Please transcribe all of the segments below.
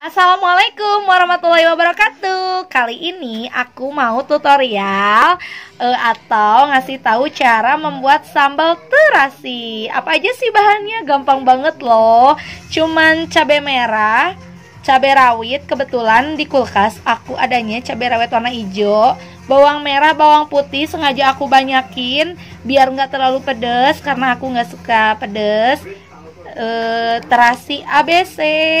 Assalamualaikum warahmatullahi wabarakatuh. Kali ini aku mau tutorial atau ngasih tahu cara membuat sambal terasi. Apa aja sih bahannya? Gampang banget loh. Cuman cabai merah, cabai rawit. Kebetulan di kulkas aku adanya cabai rawit warna hijau, bawang merah, bawang putih. Sengaja aku banyakin biar nggak terlalu pedas karena aku nggak suka pedas. Terasi ABC.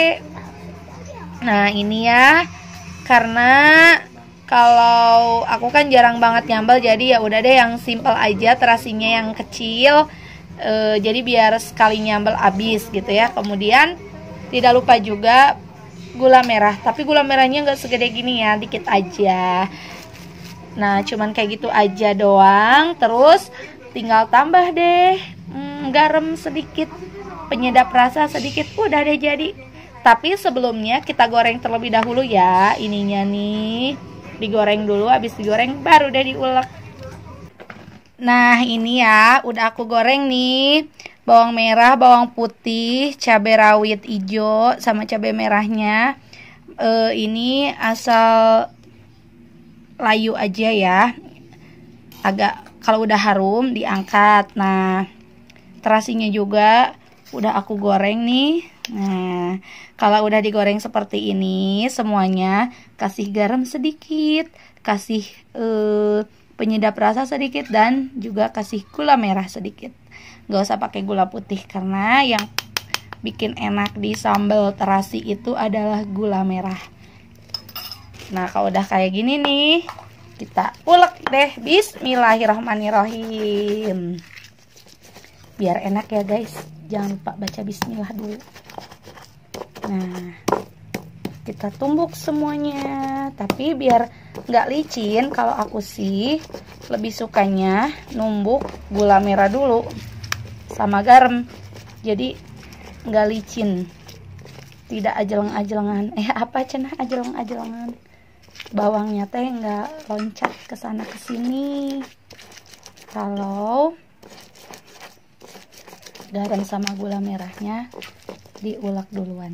Nah ini ya, karena kalau aku kan jarang banget nyambel, jadi ya udah deh yang simple aja, terasinya yang kecil. Jadi biar sekali nyambel habis gitu ya. Kemudian tidak lupa juga gula merah, tapi gula merahnya nggak segede gini ya, dikit aja. Nah cuman kayak gitu aja doang. Terus tinggal tambah deh garam sedikit, penyedap rasa sedikit, udah deh jadi. Tapi sebelumnya kita goreng terlebih dahulu ya. Ininya nih digoreng dulu, habis digoreng baru deh diulek. Nah ini ya udah aku goreng nih. Bawang merah, bawang putih, cabai rawit hijau sama cabai merahnya. Ini asal layu aja ya. Agak kalau udah harum diangkat. Nah terasinya juga udah aku goreng nih. Nah, kalau udah digoreng seperti ini semuanya, kasih garam sedikit, kasih penyedap rasa sedikit, dan juga kasih gula merah sedikit. Gak usah pakai gula putih karena yang bikin enak di sambal terasi itu adalah gula merah. Nah, kalau udah kayak gini nih, kita ulek deh. Bismillahirrahmanirrahim. Biar enak ya guys, jangan lupa baca bismillah dulu. Nah kita tumbuk semuanya, tapi biar nggak licin, kalau aku sih lebih sukanya numbuk gula merah dulu sama garam, jadi nggak licin, tidak ajeleng-ajelengan. Apa cenah ajeleng-ajelengan, bawangnya teh nggak loncat ke sana ke sini. Kalau garam sama gula merahnya diulek duluan.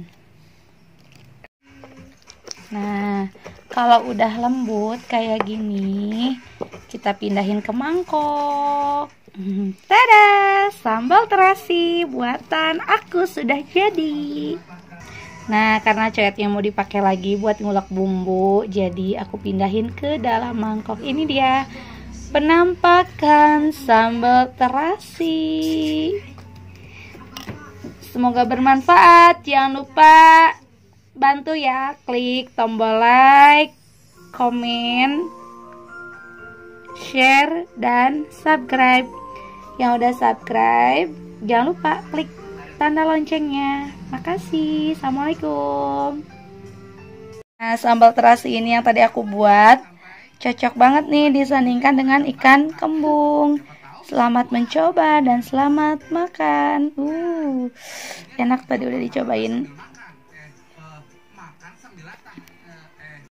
Nah kalau udah lembut kayak gini, kita pindahin ke mangkok. Tada, sambal terasi buatan aku sudah jadi. Nah karena coetnya mau dipakai lagi buat ngulek bumbu, jadi aku pindahin ke dalam mangkok. Ini dia penampakan sambal terasi. Semoga bermanfaat. Jangan lupa bantu ya, klik tombol like, komen, share, dan subscribe. Yang udah subscribe, jangan lupa klik tanda loncengnya. Makasih. Assalamualaikum. Nah sambal terasi ini yang tadi aku buat cocok banget nih disandingkan dengan ikan kembung. Selamat mencoba dan selamat makan. Enak, tadi udah dicobain.